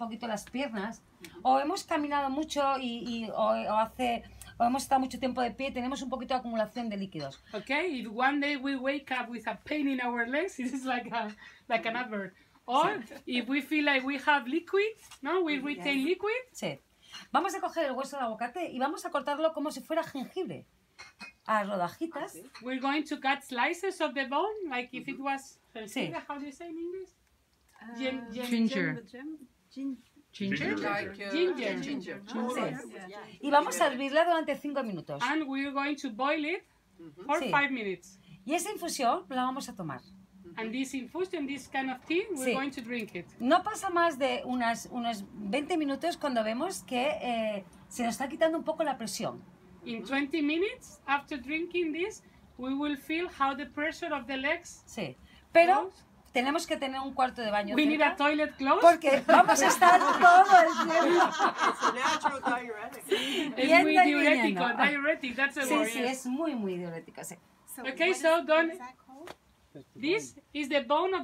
poquito las piernas, o hemos caminado mucho o hemos estado mucho tiempo de pie, tenemos un poquito de acumulación de líquidos. Okay, if one day we wake up with a pain in our legs, it is like an advert. Or if we feel like we have liquid, no, we retain liquid. Sí. Vamos a coger el hueso del aguacate y vamos a cortarlo como si fuera jengibre. A rodajitas. We're going to cut slices of the bone, like if it was jengibre, how do you say in English? Ginger. Ginger. Sí. Y vamos a hervirla durante 5 minutos. And we're going to boil it for 5 minutes. Y esa infusión la vamos a tomar. And this infusion, this kind of tea, we're going to drink it. No pasa más de unos 20 minutos cuando vemos que se nos está quitando un poco la presión. In 20 minutes after drinking this, we will feel how the pressure of the legs. Sí. Pero tenemos que tener un cuarto de baño We need a cerca, toilet close. porque vamos a estar todo el tiempo. It's a natural diuretic. It's muy diurético, diuretic, that's the word. Sí, es muy diurético, sí. Okay, so don't. This is the bone of